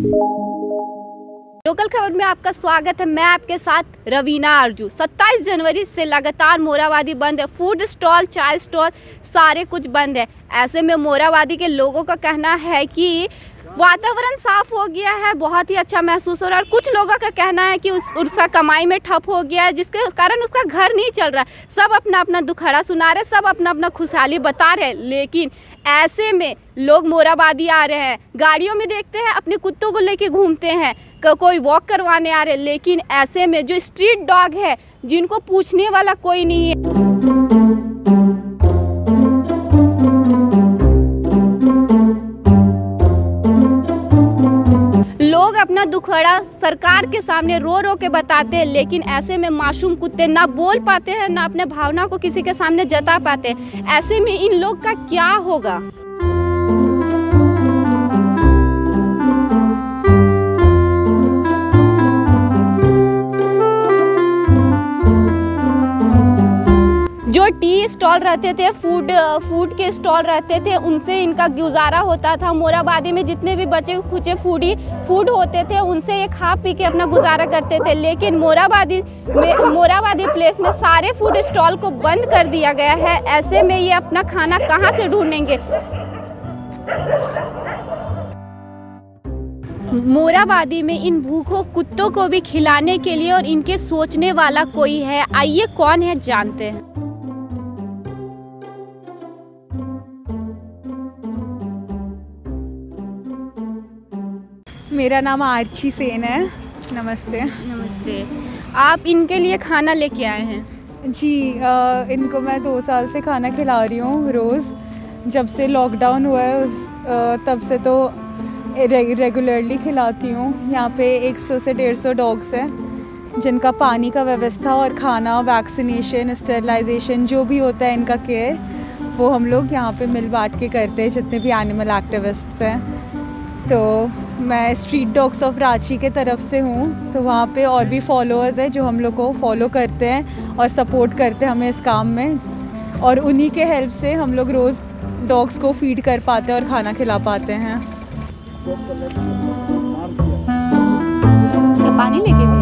Local खबर में आपका स्वागत है। मैं आपके साथ रवीना आरजू। 27 जनवरी से लगातार मोराबादी बंद है। फूड स्टॉल, चाय स्टॉल सारे कुछ बंद है। ऐसे में मोराबादी के लोगों का कहना है कि वातावरण साफ हो गया है, बहुत ही अच्छा महसूस हो रहा है। और कुछ लोगों का कहना है कि उसका कमाई में ठप हो गया है, जिसके कारण उसका घर नहीं चल रहा है। सब अपना अपना दुखड़ा सुना रहे, सब अपना अपना खुशहाली बता रहे। लेकिन ऐसे में लोग मोराबादी आ रहे हैं, गाड़ियों में देखते हैं, अपने कुत्तों को लेके घूमते हैं, कोई वॉक करवाने आ रहे। लेकिन ऐसे में जो स्ट्रीट डॉग है, जिनको पूछने वाला कोई नहीं है, लोग अपना दुखड़ा सरकार के सामने रो रो के बताते हैं। लेकिन ऐसे में मासूम कुत्ते ना बोल पाते हैं, ना अपने भावना को किसी के सामने जता पाते। ऐसे में इन लोग का क्या होगा? जो टी स्टॉल रहते थे, फूड के स्टॉल रहते थे, उनसे इनका गुजारा होता था। मोराबादी में जितने भी बचे खुचे फूड होते थे, उनसे ये खा पी के अपना गुजारा करते थे। लेकिन मोराबादी प्लेस में सारे फूड स्टॉल को बंद कर दिया गया है। ऐसे में ये अपना खाना कहाँ से ढूंढेंगे? मोराबादी में इन भूखों कुत्तों को भी खिलाने के लिए और इनके सोचने वाला कोई है। आइए कौन है जानते हैं। मेरा नाम आर्ची सेन है। नमस्ते। नमस्ते। आप इनके लिए खाना लेके आए हैं? जी, इनको मैं 2 साल से खाना खिला रही हूँ रोज़। जब से लॉकडाउन हुआ है तब से तो रेगुलरली खिलाती हूँ। यहाँ पे 100 से 150 डॉग्स हैं जिनका पानी का व्यवस्था और खाना, वैक्सीनेशन, स्टेरिलाइजेशन जो भी होता है इनका केयर, वो हम लोग यहाँ पे मिल बांट के करते हैं, जितने भी एनिमल एक्टिविस्ट्स हैं। तो मैं स्ट्रीट डॉग्स ऑफ रांची के तरफ से हूँ। तो वहाँ पे और भी फॉलोअर्स हैं जो हम लोग को फॉलो करते हैं और सपोर्ट करते हैं हमें इस काम में। और उन्हीं के हेल्प से हम लोग रोज़ डॉग्स को फीड कर पाते हैं और खाना खिला पाते हैं। पानी लेके